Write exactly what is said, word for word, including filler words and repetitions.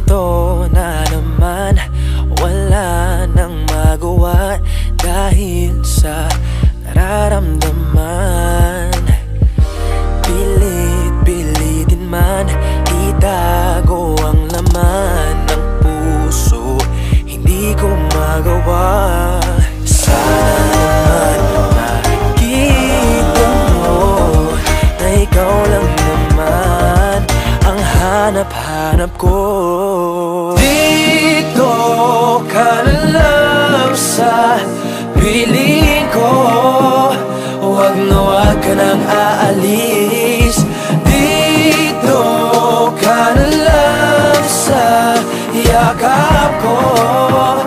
Ito na naman, wala nang magawa dahil sa nararamdaman. Pilit-pilitin man, itago ang laman ng puso, hindi ko magawa. Sana naman makita mo na ikaw lang naman ang hanap-hanap ko. Dito ka na lang sa piling ko, huwag na huwag ka nang aalis. Dito ka na lang sa yakap ko.